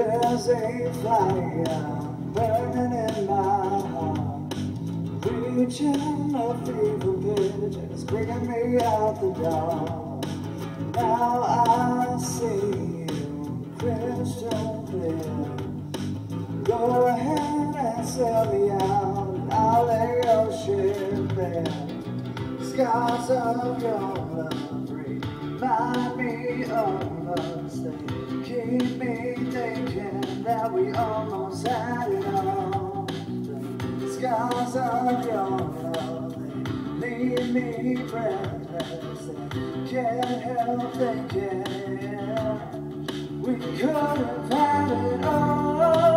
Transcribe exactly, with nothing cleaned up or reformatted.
There's a fire burning in my heart, reaching a fever pitch, and it's bringing me out the dark. Now I see you crystal clear. Go ahead and sell me out, and I'll lay your ship bare. Scars of your love remind me of us. They keep me thinking that we almost had it all. The scars of your love, they leave me breathless. They can't help thinking we could have had it all.